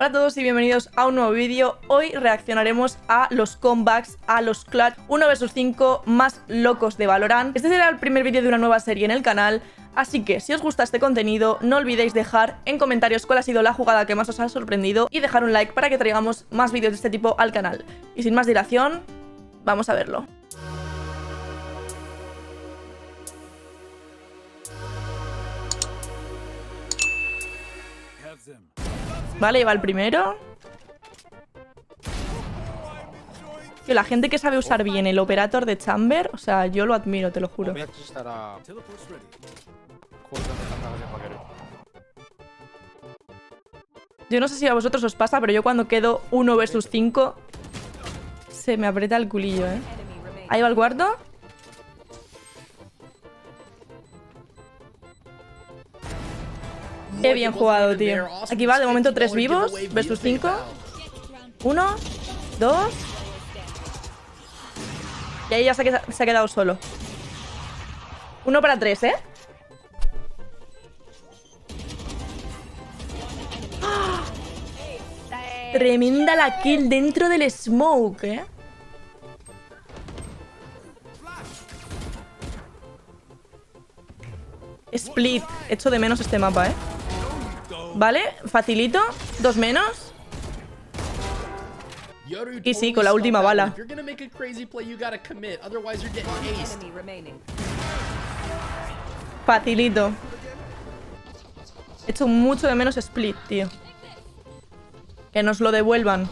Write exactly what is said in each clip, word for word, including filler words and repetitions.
Hola a todos y bienvenidos a un nuevo vídeo. Hoy reaccionaremos a los comebacks, a los clutch uno versus cinco más locos de Valorant. Este será el primer vídeo de una nueva serie en el canal, así que si os gusta este contenido no olvidéis dejar en comentarios cuál ha sido la jugada que más os ha sorprendido y dejar un like para que traigamos más vídeos de este tipo al canal. Y sin más dilación, vamos a verlo. Vale, va el primero. Tío, la gente que sabe usar bien el operator de Chamber, o sea, yo lo admiro, te lo juro. Yo no sé si a vosotros os pasa, pero yo cuando quedo uno versus cinco se me aprieta el culillo, ¿eh? Ahí va el cuarto. Qué bien jugado, tío. Aquí va, de momento, tres vivos versus cinco. Uno, dos. Y ahí ya se ha, se ha quedado solo. Uno para tres, ¿eh? ¡Oh! Tremenda la kill dentro del smoke, ¿eh? Split. Echo de menos este mapa, ¿eh? Vale, facilito. Dos menos. Y sí, con la última bala. Facilito. Echo mucho de menos split, tío. Que nos lo devuelvan.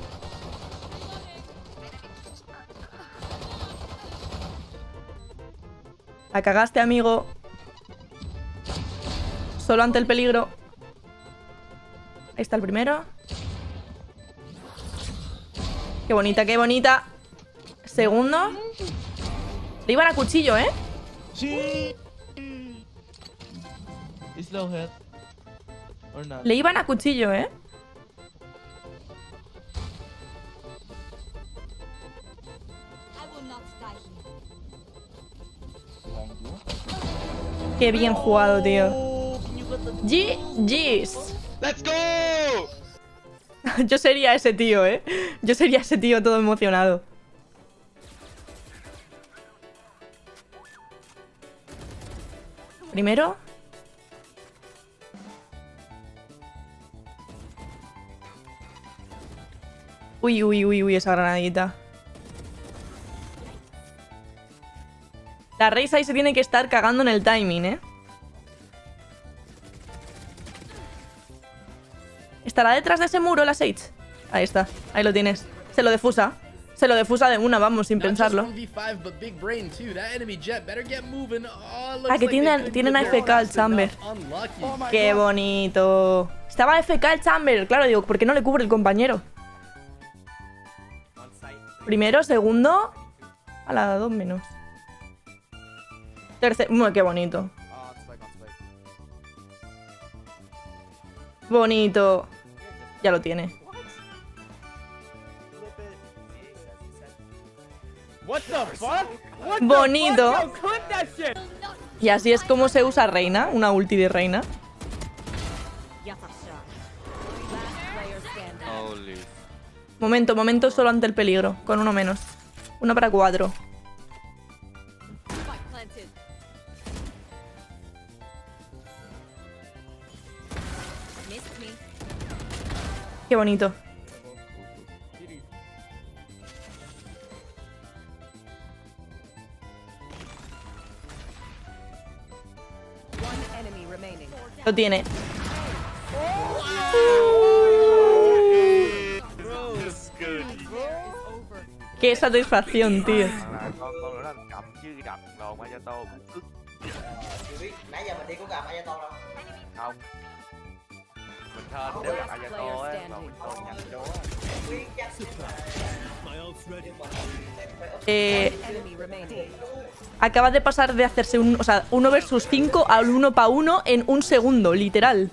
La cagaste, amigo. Solo ante el peligro. Ahí está el primero. Qué bonita, qué bonita. Segundo. Le iban a cuchillo, ¿eh? Sí. Le iban a cuchillo, ¿eh? Qué bien jugado, tío. G G's. ¡Let's go! Yo sería ese tío, ¿eh? Yo sería ese tío todo emocionado. Primero. Uy, uy, uy, uy, esa granadita. La Raze ahí se tiene que estar cagando en el timing, ¿eh? ¿Estará detrás de ese muro la Sage? Ahí está, ahí lo tienes. Se lo defusa. Se lo defusa de una, vamos, sin pensarlo. Ah, que tienen, tienen A F K el Chamber. Qué bonito. Estaba A F K el Chamber. Claro, digo, ¿por qué no le cubre el compañero? Primero, segundo. A la dos menos. Tercero. Muy, qué bonito. Bonito. Ya lo tiene. Bonito. Y así es como se usa Reina. Una ulti de Reina. Momento, momento solo ante el peligro. Con uno menos. Uno para cuatro. Qué bonito. Lo tiene. Qué satisfacción, tío. Eh, acaba de pasar de hacerse un, o sea, uno versus cinco al uno para uno en un segundo, literal.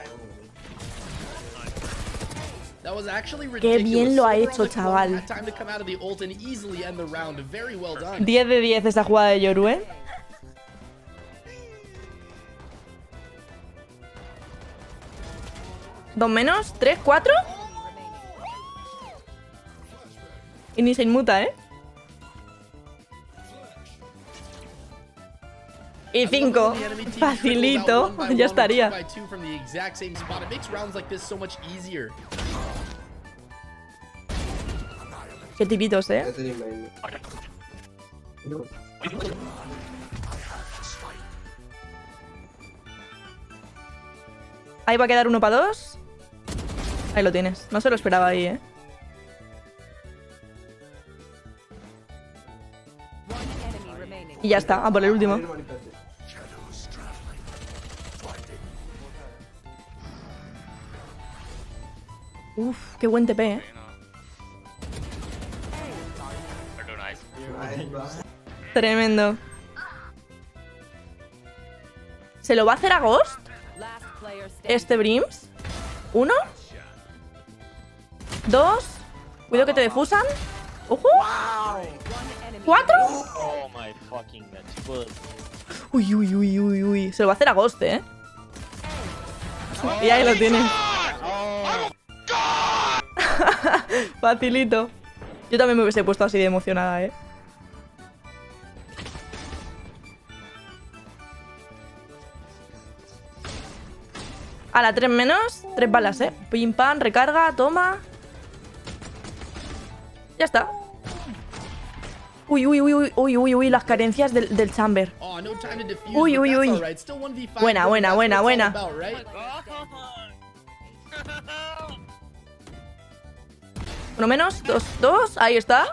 Qué bien lo ha hecho, chaval. diez de diez esa jugada de Yoru, ¿eh? Dos menos, tres, cuatro. Y ni se inmuta, ¿eh? Y cinco. Facilito. Ya estaría. Qué tiritos, ¿eh? Ahí va a quedar uno para dos. Ahí lo tienes. No se lo esperaba ahí, ¿eh? Y ya está. A por el último. Uf, qué buen T P, ¿eh? Tremendo. ¿Se lo va a hacer a Ghost? Este Brims. Uno. Dos. Cuidado que te defusan. ¡Ojo! ¡Cuatro! Uy, uy, uy, uy, uy. Se lo va a hacer a Ghost, ¿eh? Y ahí lo tiene. Facilito. Yo también me hubiese puesto así de emocionada, ¿eh? A la tres menos. Tres balas, ¿eh? Pim, pam, recarga, toma. Ya está. Uy, uy, uy, uy, uy, uy, uy, las carencias del, del Chamber. Uy, uy, uy. Buena, buena, buena, buena. Uno menos, dos, dos. Ahí está.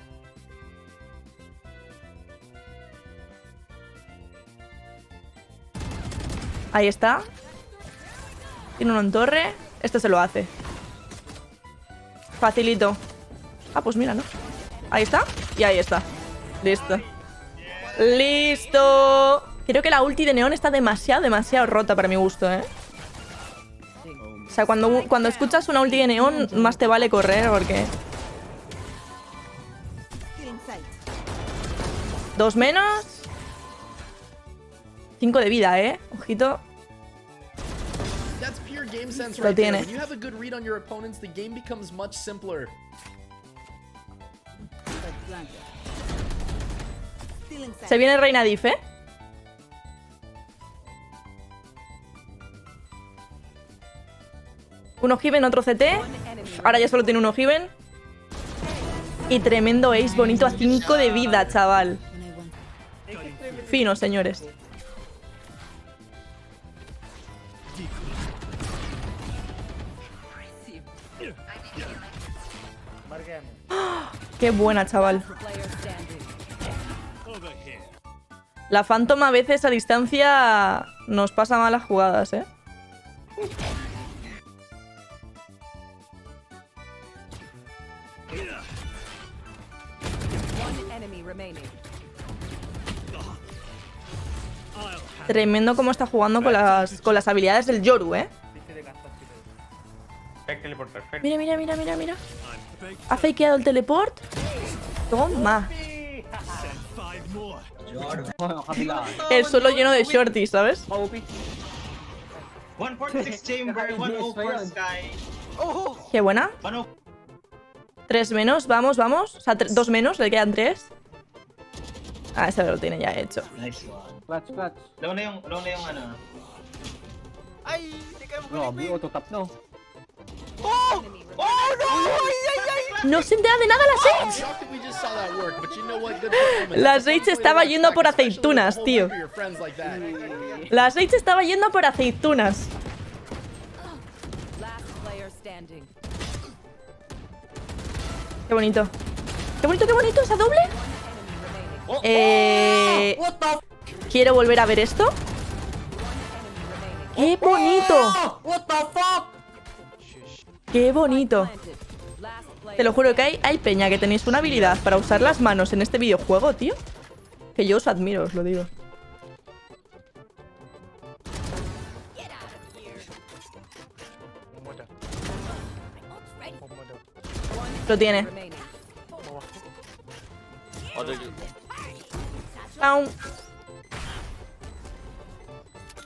Ahí está. Tiene uno en torre. Este se lo hace. Facilito. Ah, pues mira, ¿no? Ahí está. Y ahí está. Listo. ¡Listo! Creo que la ulti de Neon está demasiado, demasiado rota para mi gusto, ¿eh? O sea, cuando, cuando escuchas una ulti de Neon, más te vale correr, porque... Dos menos. Cinco de vida, ¿eh? Ojito. Lo tiene. Se viene Reina Diff, ¿eh? Uno Heaven, otro C T. Ahora ya solo tiene uno Heaven. Y tremendo ace bonito a cinco de vida, chaval. Fino, señores. ¡Oh! ¡Qué buena, chaval! La Phantom a veces a distancia nos pasa malas jugadas, ¿eh? Tremendo cómo está jugando con las, con las habilidades del Yoru, ¿eh? Mira, mira, mira, mira, mira. Ha fakeado el teleport. Toma. El suelo lleno de shorties, ¿sabes? Qué buena. Tres menos, vamos, vamos. O sea, dos menos, le quedan tres. Ah, ese lo tiene ya hecho. Clutch, clutch. Low na yung, low na yung ano. Ay, hindi ka mo balik. No, auto-tap no. ¡Oh! ¡Oh, no! ¡Ay, ay, ay! No se entera de nada la Sage. La Sage estaba yendo por aceitunas, tío. La Sage estaba yendo por aceitunas. Qué bonito. Qué bonito, qué bonito esa doble. Eh... Quiero volver a ver esto. ¡Qué bonito! ¡Qué bonito! Te lo juro que hay, hay peña que tenéis una habilidad para usar las manos en este videojuego, tío. Que yo os admiro, os lo digo. Lo tiene. Down.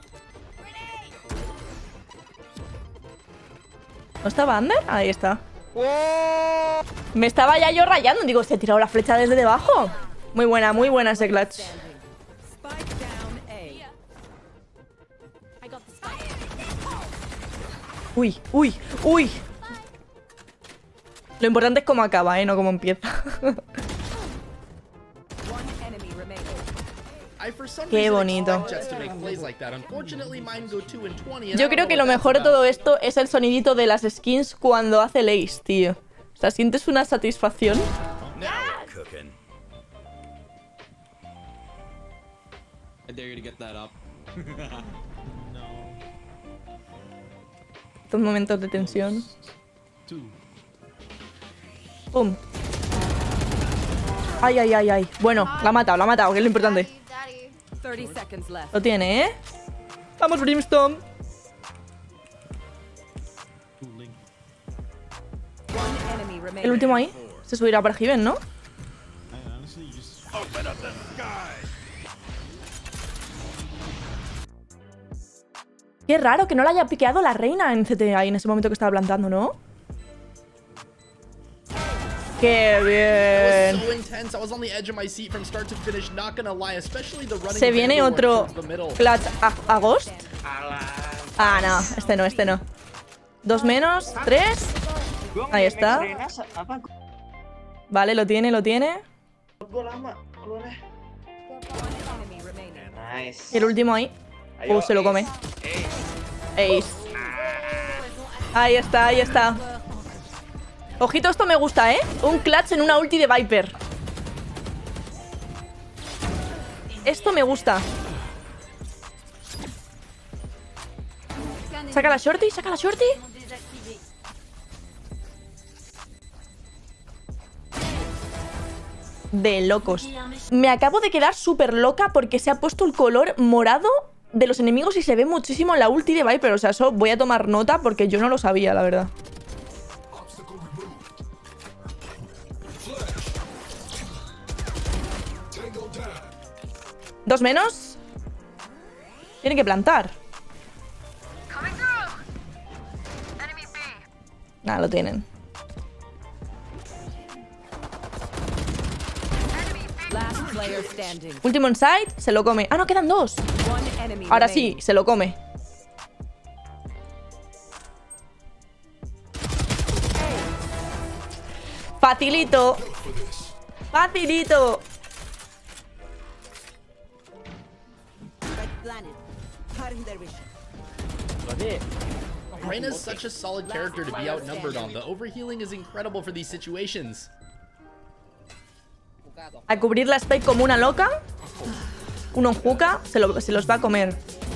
¿No estaba Under? Ahí está. ¡Oh! Me estaba ya yo rayando. Digo, se ha tirado la flecha desde debajo. Muy buena, muy buena ese clutch. Uy, uy, uy. Lo importante es cómo acaba, ¿eh? No cómo empieza. Qué bonito. Yo creo que lo mejor de todo esto es el sonidito de las skins cuando hace el ace, tío. O sea, sientes una satisfacción. Estos momentos de tensión. Pum. Ay, ay, ay, ay. Bueno, la ha matado, la ha matado, que es lo importante. Lo tiene, ¿eh? Vamos, Brimstone. El último ahí. Se subirá para Given, ¿no? Qué raro que no la haya piqueado la reina en C T ahí en ese momento que estaba plantando, ¿no? ¡Qué bien! ¿Se viene otro clutch a, a Ghost? Ah, no. Este no, este no. Dos menos, tres. Ahí está. Vale, lo tiene, lo tiene. Y el último ahí. Uh, se lo come. Ace. Ahí está, ahí está. Ojito, esto me gusta, ¿eh? Un clutch en una ulti de Viper. Esto me gusta. Saca la shorty, saca la shorty. De locos. Me acabo de quedar súper loca porque se ha puesto el color morado de los enemigos y se ve muchísimo en la ulti de Viper. O sea, eso voy a tomar nota porque yo no lo sabía, la verdad. Dos menos. Tienen que plantar. Nada, lo tienen. Último inside, se lo come. Ah, no, quedan dos. Ahora sí, se lo come. Facilito. Facilito. Reyna's such a solid character to be outnumbered on. The overhealing is incredible for these situations. A cubrir la spike como una loca. Uno en juca, se, lo, se los va a comer.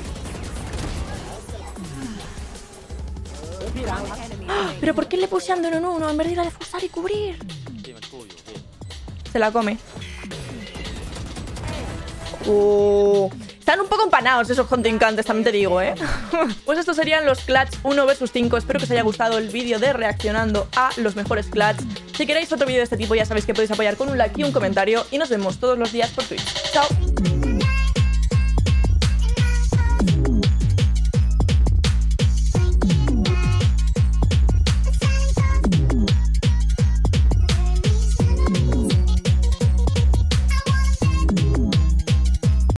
¡Ah! ¿Pero por qué le pusieron en uno en vez de ir a defusar y cubrir? Se la come. Uh, están un poco empanados esos contrincantes, también te digo, ¿eh? Pues estos serían los clutch uno versus cinco. Espero que os haya gustado el vídeo de reaccionando a los mejores clutch. Si queréis otro vídeo de este tipo ya sabéis que podéis apoyar con un like y un comentario. Y nos vemos todos los días por Twitch. ¡Chao!